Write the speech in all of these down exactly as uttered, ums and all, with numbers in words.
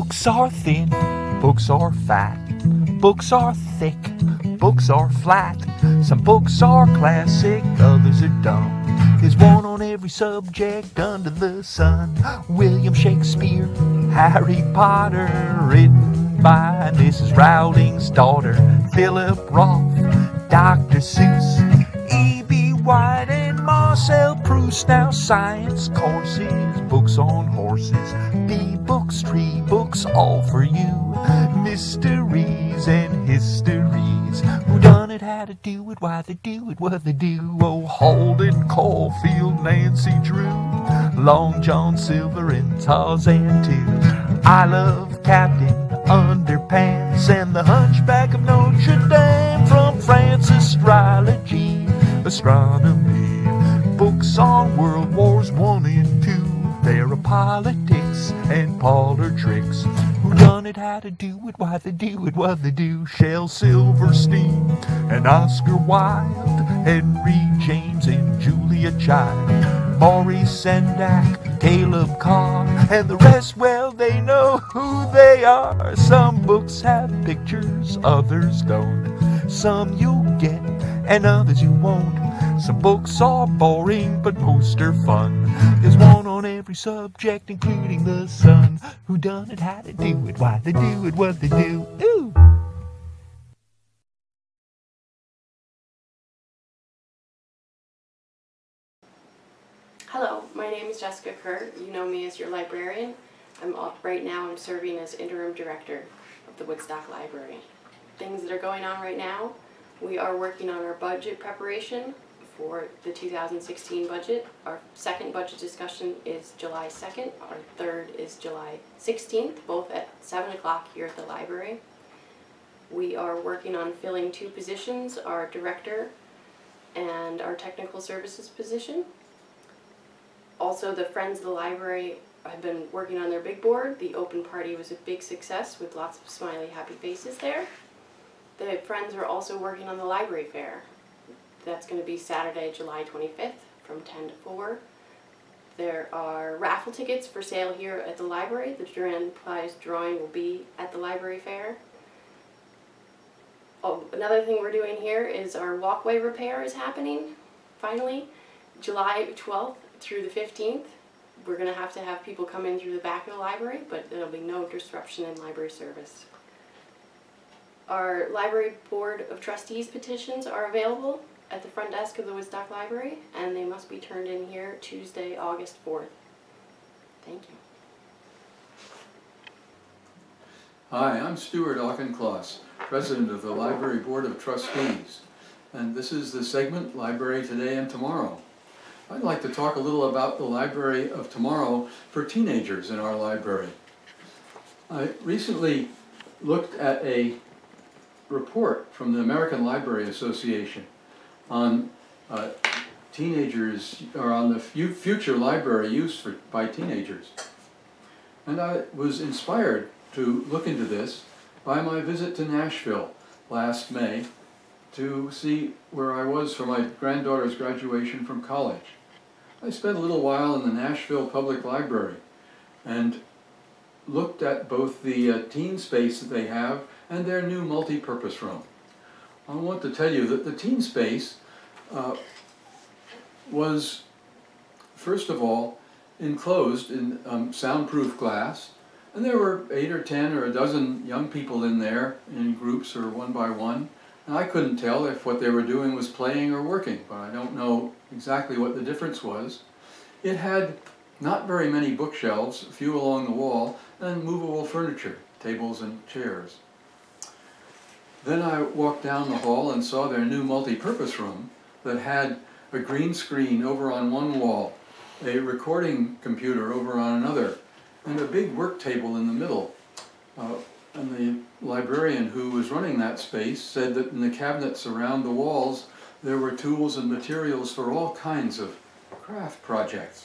Books are thin, books are fat, books are thick, books are flat. Some books are classic, others are dumb. There's one on every subject under the sun. William Shakespeare, Harry Potter, written by Missus Rowling's daughter. Philip Roth, Doctor Seuss, E B White and Marcel Proust. Now science courses, books on horses, bee books, tree books, all for you. Mysteries and histories, who done it, how to do it, why they do it, what they do. Oh, Holden, Caulfield, Nancy Drew, Long John Silver and Tarzan too. I love Captain Underpants and the Hunchback of Notre Dame. From France, astrology, astronomy, books on World Wars One and Two. There are politics and parlor tricks, who done it, how to do it, why they do it, what they do. Shel Silverstein and Oscar Wilde, Henry James and Julia Child, Maurice Sendak, Caleb Carr, and the rest, well, they know who they are. Some books have pictures, others don't. Some you'll get and others you won't. Some books are boring, but most are fun. There's one on every subject, including the sun. Who done it, how to do it, why they do it, what they do. Ooh! Hello, my name is Jessica Kerr. You know me as your librarian. I'm up right now. I'm serving as interim director of the Woodstock Library. Things that are going on right now: we are working on our budget preparation for the two thousand sixteen budget. Our second budget discussion is July second. Our third is July sixteenth, both at seven o'clock here at the library. We are working on filling two positions, our director and our technical services position. Also, the Friends of the Library have been working on their big board. The open party was a big success with lots of smiley, happy faces there. The Friends are also working on the library fair. That's going to be Saturday, July twenty-fifth from ten to four. There are raffle tickets for sale here at the library. The grand prize drawing will be at the library fair. Oh, another thing we're doing here is our walkway repair is happening, finally. July twelfth through the fifteenth. We're going to have to have people come in through the back of the library, but there'll be no disruption in library service. Our Library Board of Trustees petitions are available at the front desk of the Woodstock Library, and they must be turned in here Tuesday, August fourth. Thank you. Hi, I'm Stuart Auchincloss, President of the Library Board of Trustees, and this is the segment Library Today and Tomorrow. I'd like to talk a little about the Library of Tomorrow for teenagers in our library. I recently looked at a report from the American Library Association on uh, teenagers, or on the future library use for, by teenagers. And I was inspired to look into this by my visit to Nashville last May to see where I was for my granddaughter's graduation from college. I spent a little while in the Nashville Public Library and looked at both the uh, teen space that they have and their new multi-purpose room. I want to tell you that the teen space uh, was, first of all, enclosed in um, soundproof glass, and there were eight or ten or a dozen young people in there in groups or one by one. And I couldn't tell if what they were doing was playing or working, but I don't know exactly what the difference was. It had not very many bookshelves, a few along the wall, and movable furniture, tables and chairs. Then I walked down the hall and saw their new multi-purpose room that had a green screen over on one wall, a recording computer over on another, and a big work table in the middle. Uh, and the librarian who was running that space said that in the cabinets around the walls there were tools and materials for all kinds of craft projects.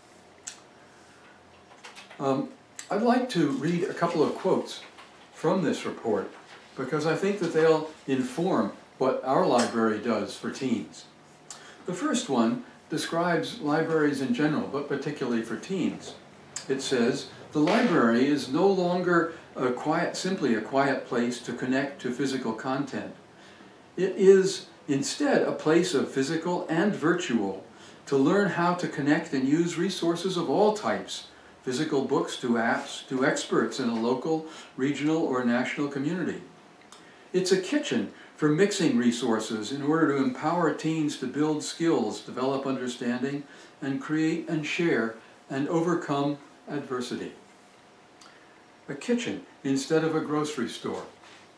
Um, I'd like to read a couple of quotes from this report because I think that they'll inform what our library does for teens. The first one describes libraries in general, but particularly for teens. It says, "The library is no longer a quiet, simply a quiet place to connect to physical content. It is instead a place of physical and virtual to learn how to connect and use resources of all types, physical books to apps, to experts in a local, regional, or national community. It's a kitchen for mixing resources in order to empower teens to build skills, develop understanding, and create and share and overcome adversity." A kitchen instead of a grocery store.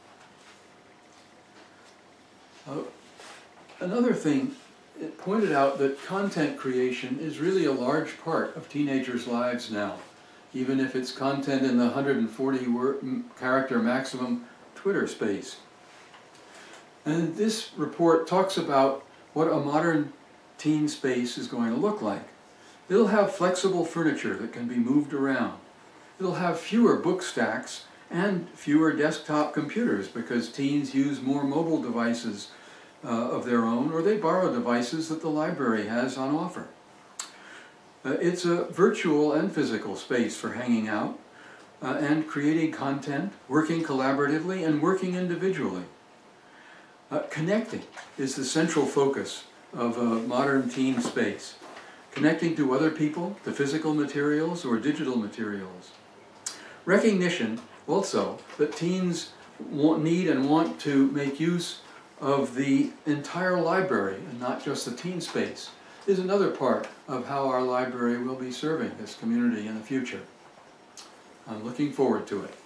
Uh, another thing, it pointed out that content creation is really a large part of teenagers' lives now, even if it's content in the one hundred forty word, character maximum Twitter space. And this report talks about what a modern teen space is going to look like. It'll have flexible furniture that can be moved around. It'll have fewer book stacks and fewer desktop computers because teens use more mobile devices uh, of their own, or they borrow devices that the library has on offer. Uh, it's a virtual and physical space for hanging out uh, and creating content, working collaboratively and working individually. Uh, connecting is the central focus of a modern teen space. Connecting to other people, to physical materials or digital materials. Recognition also that teens want, need and want to make use of the entire library and not just the teen space is another part of how our library will be serving this community in the future. I'm looking forward to it.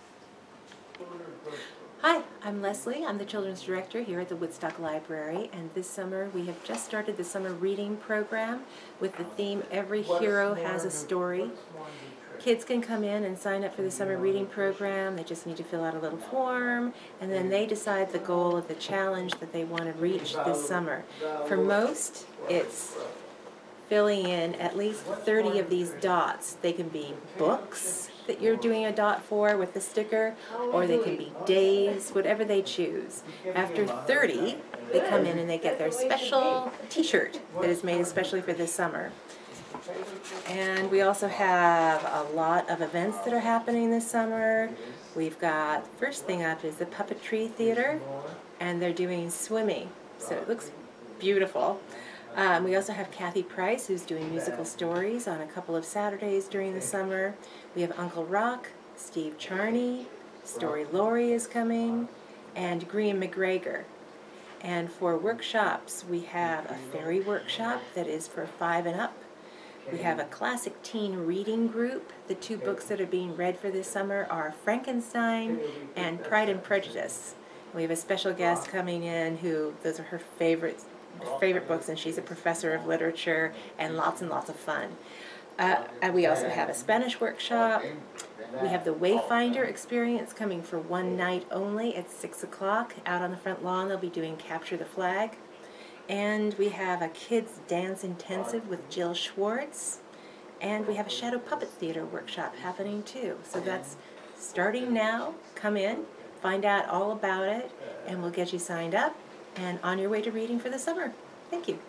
Hi, I'm Lesley. I'm the Children's Director here at the Woodstock Library, and this summer we have just started the summer reading program with the theme Every Hero Has a Story. Kids can come in and sign up for the summer reading program. They just need to fill out a little form, and then they decide the goal of the challenge that they want to reach this summer. For most, it's filling in at least thirty of these dots. They can be books that you're doing a dot for with the sticker, or they can be days, whatever they choose. After thirty, they come in and they get their special t-shirt that is made especially for this summer. And we also have a lot of events that are happening this summer. We've got, first thing up is the Puppetry Theater, and they're doing swimming, so it looks beautiful. Um, we also have Kathy Price, who's doing musical stories on a couple of Saturdays during the summer. We have Uncle Rock, Steve Charney, Story Laurie is coming, and Graham McGregor. And for workshops, we have a fairy workshop that is for five and up. We have a classic teen reading group. The two books that are being read for this summer are Frankenstein and Pride and Prejudice. We have a special guest coming in who, those are her favorite, favorite books, and she's a professor of literature, and lots and lots of fun. Uh, and we also have a Spanish workshop. We have the Wayfinder experience coming for one night only at six o'clock. Out on the front lawn, they'll be doing Capture the Flag. And we have a kids dance intensive with Jill Schwartz. And we have a Shadow Puppet Theater workshop happening too. So that's starting now. Come in, find out all about it, and we'll get you signed up and on your way to reading for the summer. Thank you.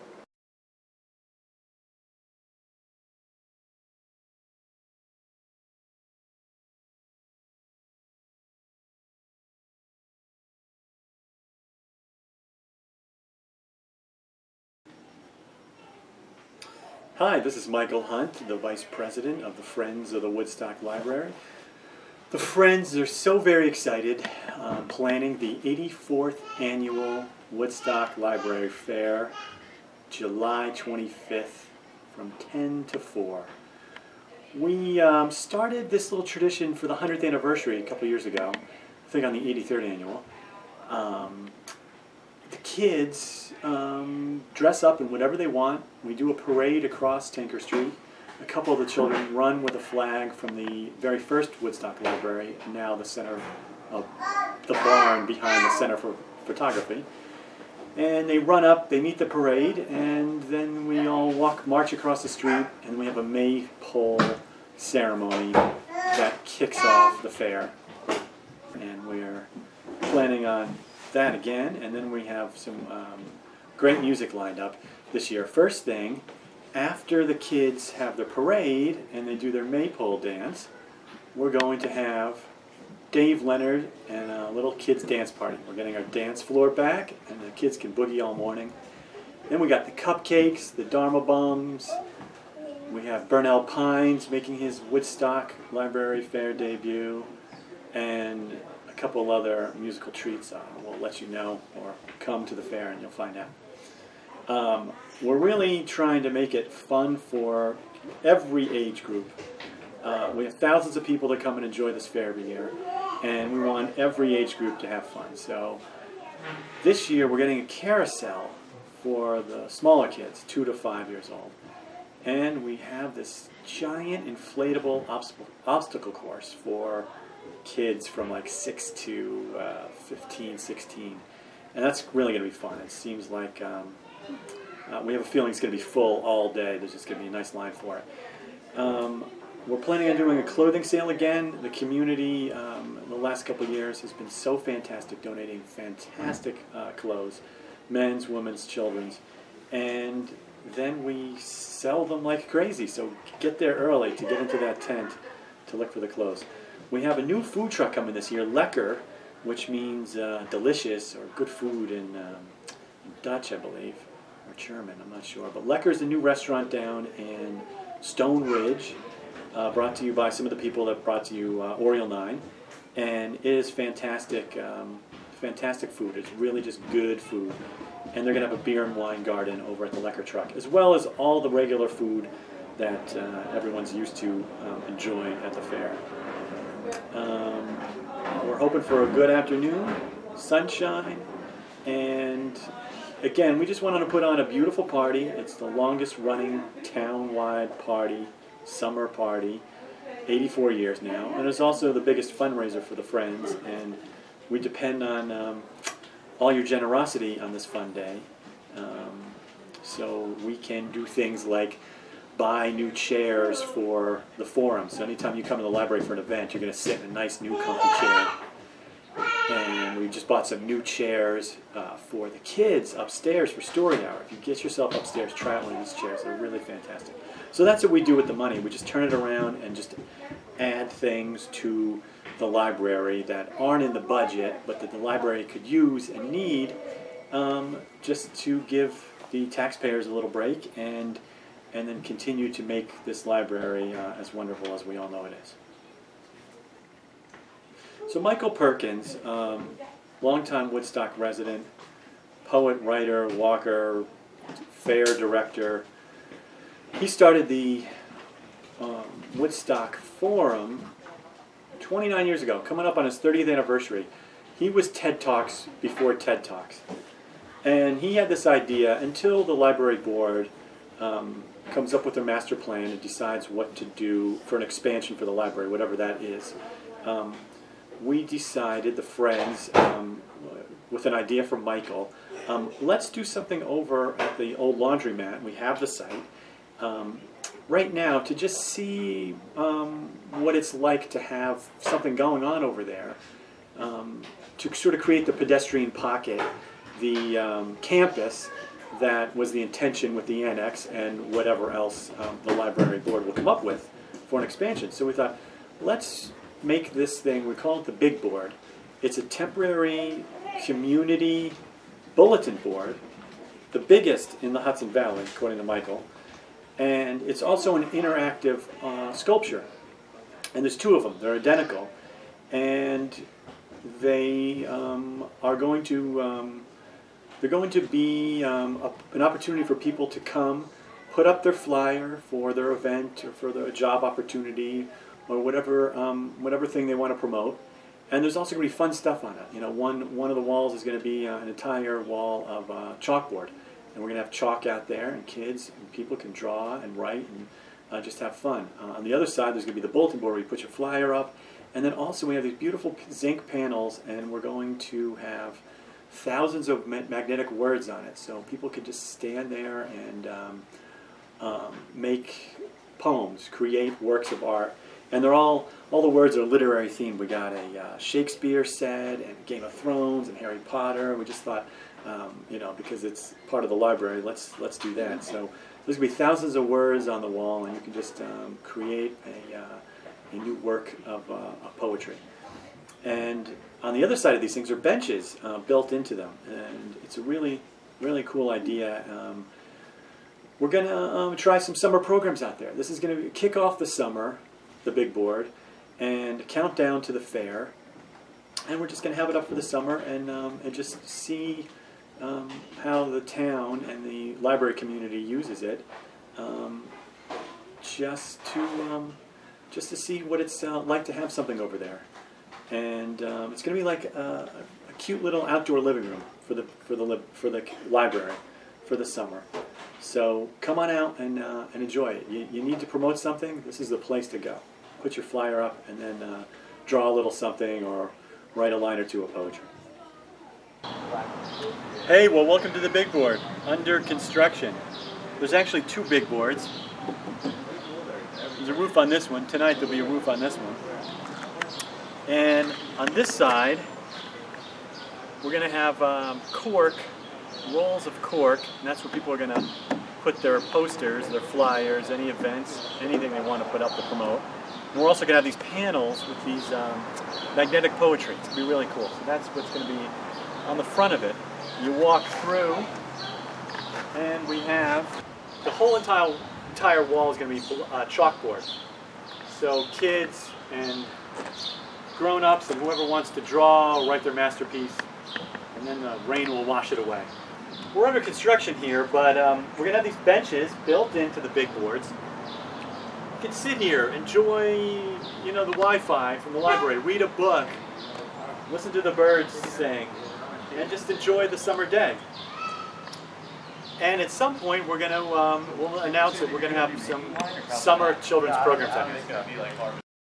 Hi, this is Michael Hunt, the Vice President of the Friends of the Woodstock Library. The Friends are so very excited, uh, planning the eighty-fourth Annual Woodstock Library Fair, July twenty-fifth, from ten to four. We um, started this little tradition for the hundredth anniversary a couple years ago, I think on the eighty-third Annual. Um, the kids um, dress up in whatever they want. We do a parade across Tinker Street. A couple of the children run with a flag from the very first Woodstock Library, and now the center of the barn behind the Center for Photography. And they run up, they meet the parade, and then we all walk, march across the street, and we have a maypole ceremony that kicks off the fair. And we're planning on that again, and then we have some um, great music lined up this year. First thing after the kids have their parade and they do their maypole dance, we're going to have Dave Leonard and a little kids dance party. We're getting our dance floor back, and the kids can boogie all morning. Then we got the cupcakes, the Dharma Bums. We have Burnell Pines making his Woodstock Library Fair debut, and a couple other musical treats. Uh, we'll let you know, or come to the fair and you'll find out. Um, we're really trying to make it fun for every age group. Uh, we have thousands of people that come and enjoy this fair every year, and we want every age group to have fun. So this year we're getting a carousel for the smaller kids, two to five years old. And we have this giant inflatable obstacle, obstacle course for kids from like six to uh, fifteen, sixteen. And that's really going to be fun. It seems like um, uh, we have a feeling it's going to be full all day. There's just going to be a nice line for it. Um, we're planning on doing a clothing sale again. The community um, in the last couple of years has been so fantastic, donating fantastic uh, clothes, men's, women's, children's. And then we sell them like crazy. So get there early to get into that tent to look for the clothes. We have a new food truck coming this year, Lekker, which means uh, delicious or good food in, um, in Dutch, I believe, or German, I'm not sure. But Lekker is a new restaurant down in Stone Ridge, uh, brought to you by some of the people that brought to you uh, Oriole nine. And it is fantastic, um, fantastic food. It's really just good food. And they're going to have a beer and wine garden over at the Lekker truck, as well as all the regular food that uh, everyone's used to um, enjoying at the fair. Um, we're hoping for a good afternoon, sunshine, and again, we just wanted to put on a beautiful party. It's the longest running town-wide party, summer party, eighty-four years now, and it's also the biggest fundraiser for the Friends, and we depend on um, all your generosity on this fun day, um, so we can do things like buy new chairs for the forum. So anytime you come to the library for an event, you're going to sit in a nice new comfy chair. And we just bought some new chairs uh, for the kids upstairs for story hour. If you get yourself upstairs, try out one of these chairs. They're really fantastic. So that's what we do with the money. We just turn it around and just add things to the library that aren't in the budget, but that the library could use and need, um, just to give the taxpayers a little break and and then continue to make this library uh, as wonderful as we all know it is. So Michael Perkins, um, longtime Woodstock resident, poet, writer, walker, fair director, he started the um, Woodstock Forum twenty-nine years ago, coming up on his thirtieth anniversary. He was TED Talks before TED Talks. And he had this idea until the library board um, comes up with their master plan and decides what to do for an expansion for the library, whatever that is. Um, we decided, the Friends, um, with an idea from Michael, um, let's do something over at the old laundromat. We have the site um, right now to just see um, what it's like to have something going on over there, um, to sort of create the pedestrian pocket, the um, campus that was the intention with the annex and whatever else um, the library board will come up with for an expansion. So we thought, let's make this thing, we call it the Big Board. It's a temporary community bulletin board, the biggest in the Hudson Valley, according to Michael. And it's also an interactive uh, sculpture. And there's two of them. They're identical. And they um, are going to... Um, They're going to be um, a, an opportunity for people to come, put up their flyer for their event or for their job opportunity or whatever um, whatever thing they want to promote. And there's also going to be fun stuff on it. You know, one one of the walls is going to be uh, an entire wall of uh, chalkboard, and we're going to have chalk out there, and kids and people can draw and write and uh, just have fun. Uh, on the other side, there's going to be the bulletin board where you put your flyer up, and then also we have these beautiful zinc panels, and we're going to have thousands of ma magnetic words on it, so people can just stand there and um, um, make poems, create works of art, and they're all all the words are literary themed. We got a uh, Shakespeare said, and Game of Thrones, and Harry Potter. We just thought um, you know, because it's part of the library. Let's let's do that. So there's gonna be thousands of words on the wall, and you can just um, create a uh, a new work of, uh, of poetry. And on the other side of these things are benches uh, built into them, and it's a really really cool idea. Um, we're gonna um, try some summer programs out there. This is gonna kick off the summer, the big board, and count down to the fair. And we're just going to have it up for the summer and, um, and just see um, how the town and the library community uses it, um, just to um, just to see what it's uh, like to have something over there. And um, it's going to be like a, a cute little outdoor living room for the for the for the library for the summer. So come on out and uh, and enjoy it. You, you need to promote something. This is the place to go. Put your flyer up and then uh, draw a little something or write a line or two of poetry. Hey, well, welcome to the big board, under construction. There's actually two big boards. There's a roof on this one. Tonight there'll be a roof on this one. And on this side, we're going to have um, cork, rolls of cork, and that's where people are going to put their posters, their flyers, any events, anything they want to put up to promote. And we're also going to have these panels with these um, magnetic poetry. It's going to be really cool. So that's what's going to be on the front of it. You walk through, and we have the whole entire entire wall is going to be uh, chalkboard. So kids and grown-ups and whoever wants to draw will write their masterpiece, and then the rain will wash it away. We're under construction here, but um, we're going to have these benches built into the big boards. You can sit here, enjoy, you know, the Wi-Fi from the library, read a book, listen to the birds sing, and just enjoy the summer day. And at some point, we're going to um, we'll announce it. We're going to have some summer children's programs out here.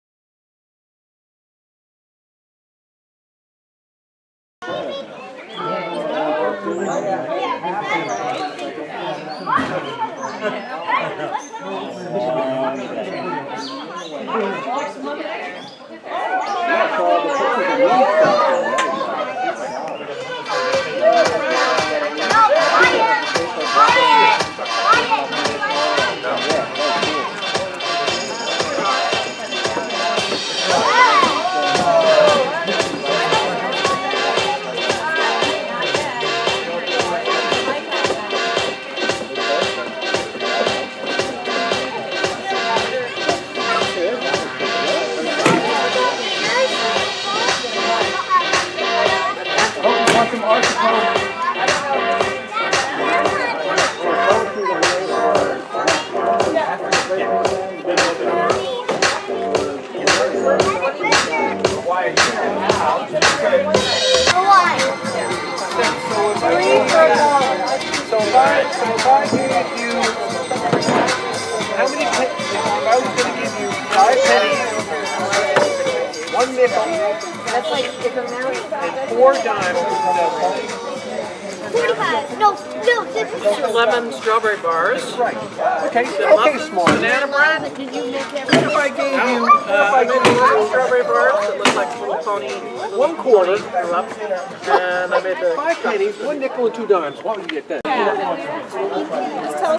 So if I, so if I gave you, how many, if I was going to give you five pennies, one nickel, That's like if a mouse. and four dimes, forty-five. No, no, fifty. Lemon strawberry bars. right. Okay, The okay, muffins, smart. banana bread. Did you make What if I gave you, Uh, I made the strawberry bars that look like little pony. Little one quarter, pony grew up. And I made the five pennies, one nickel, and two dimes? What would you get then? Just tell us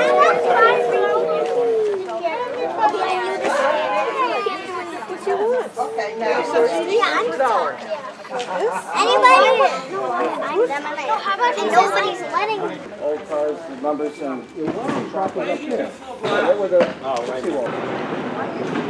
what you want. Okay, now. dollar. Anybody? No, how about nobody's letting. Old cars, numbers, and chocolate up here. What were the? Oh, right.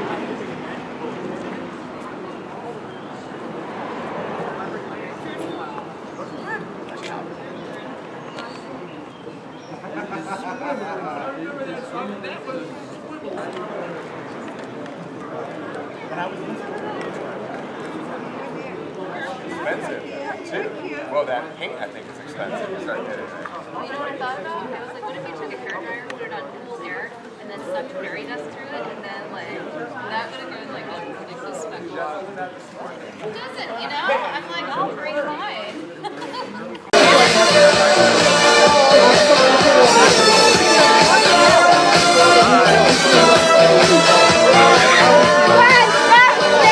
Expensive, too. Well, that paint, I think, is expensive. You start getting it. Well, you know what I thought about? I was like, what if you took a hair dryer, put it on cool air, and then sucked fairy dust through it, and then, like, that would have given, like, a ridiculous spectacle. Who doesn't, you know? I'm like, I'll bring mine.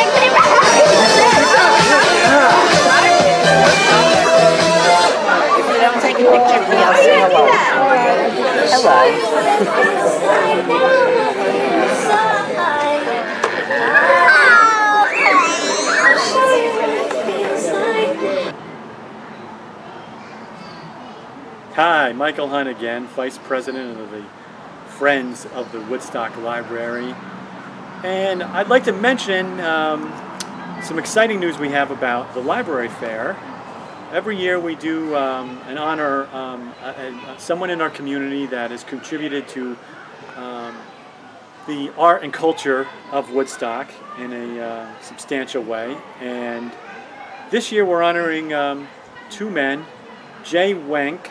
If Hi, Michael Hunt again, Vice President of the Friends of the Woodstock Library. And I'd like to mention um, some exciting news we have about the library fair. Every year we do um, and honor um, a, a, someone in our community that has contributed to um, the art and culture of Woodstock in a uh, substantial way. And this year we're honoring um, two men. Jay Wenk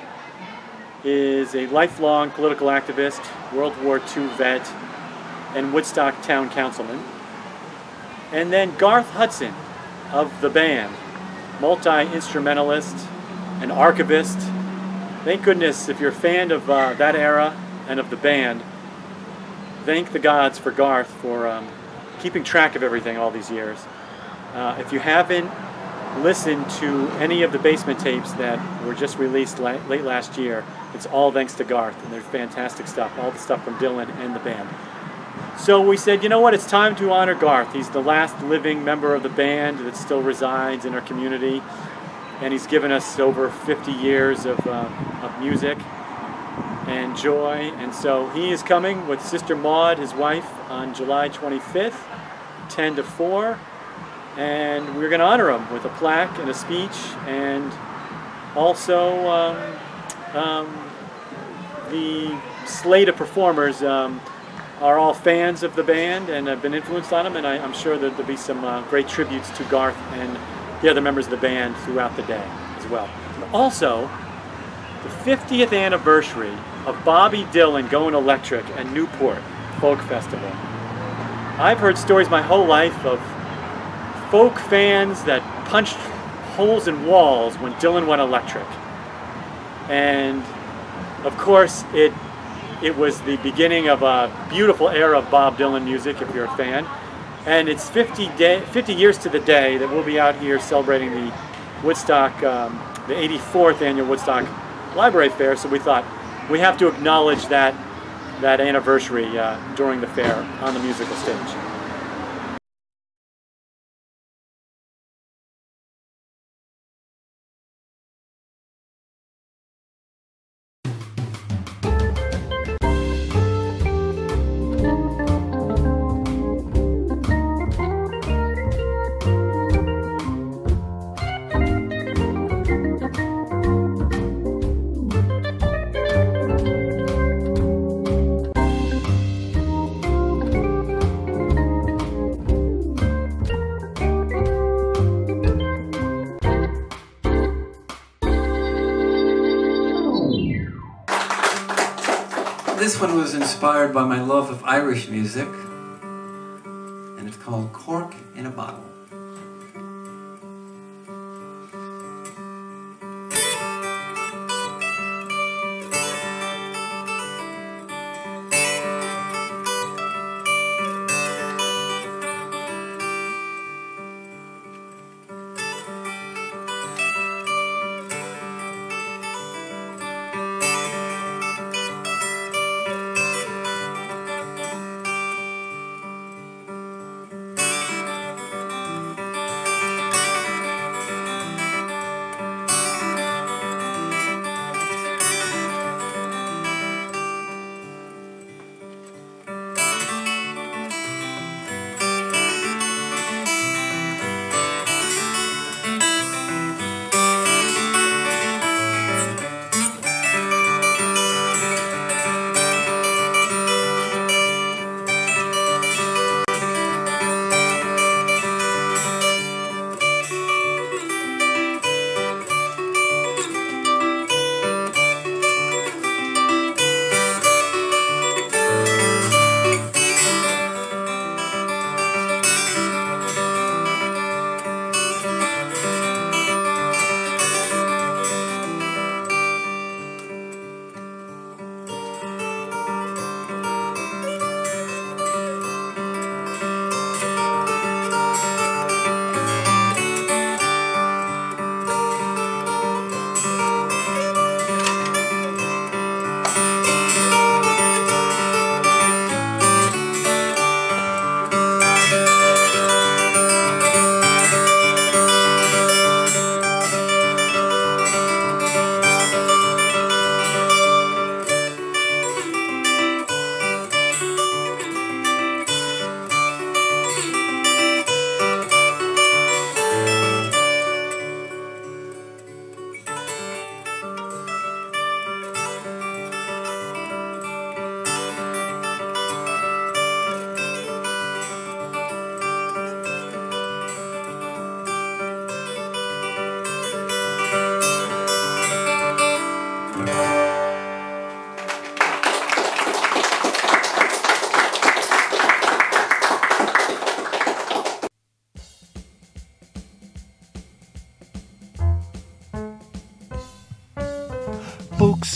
is a lifelong political activist, World War Two vet, and Woodstock town councilman. And then Garth Hudson of the band, multi-instrumentalist, an archivist. Thank goodness if you're a fan of uh, that era and of the band, thank the gods for Garth for um, keeping track of everything all these years. Uh, if you haven't listened to any of the basement tapes that were just released la late last year, it's all thanks to Garth, and there's fantastic stuff, all the stuff from Dylan and the band. So we said, you know what, it's time to honor Garth. He's the last living member of the band that still resides in our community, and he's given us over fifty years of, uh, of music and joy. And so he is coming with Sister Maud, his wife, on July twenty-fifth, ten to four, and we're going to honor him with a plaque and a speech, and also um, um, the slate of performers um, are all fans of the band and have been influenced on them, and I, I'm sure that there'll be some uh, great tributes to Garth and the other members of the band throughout the day as well. And also, the fiftieth anniversary of Bobby Dylan going electric at Newport Folk Festival. I've heard stories my whole life of folk fans that punched holes in walls when Dylan went electric. And of course, it It was the beginning of a beautiful era of Bob Dylan music, if you're a fan. And it's fifty, day, fifty years to the day that we'll be out here celebrating the Woodstock, um, the eighty-fourth annual Woodstock Library Fair. So we thought we have to acknowledge that, that anniversary uh, during the fair on the musical stage. This one was inspired by my love of Irish music, and it's called Cork in a Bottle.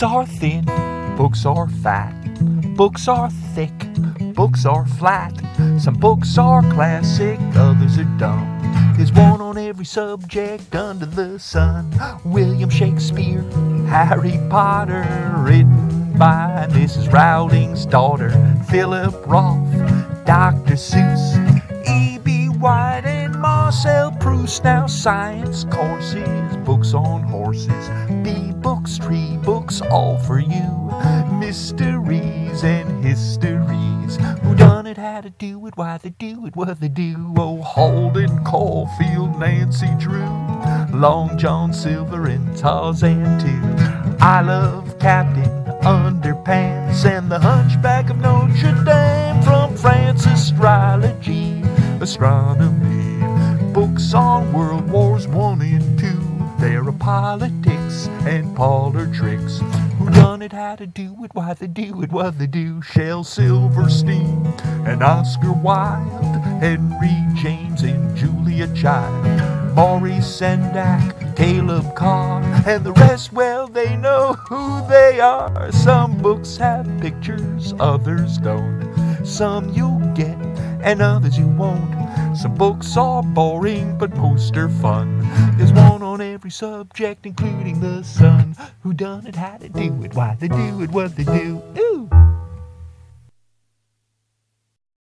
Books are thin, books are fat, books are thick, books are flat. Some books are classic, others are dumb. There's one on every subject under the sun. William Shakespeare, Harry Potter, written by Missus Rowling's daughter. Philip Roth, Doctor Seuss, E B White and Marcel Proust. Now science courses, books on horses, bee books, tree books, all for you. Mysteries and histories, who done it, how to do it, why they do it, what they do. Oh, Holden, Caulfield, Nancy Drew, Long John Silver and Tarzan too. I love Captain Underpants and the Hunchback of Notre Dame. From France, astrology, astronomy, books on World Wars One and Two. There are politics and parlor tricks, who done it, how to do it, why they do it, what they do. Shel Silverstein and Oscar Wilde, Henry James and Julia Child, Maurice Sendak, Caleb Carr, and the rest, well, they know who they are. Some books have pictures, others don't. Some you'll get and others you won't. Some books are boring, but most are fun. There's one on every subject, including the sun. Who done it, how to do it, why they do it, what they do. Ooh.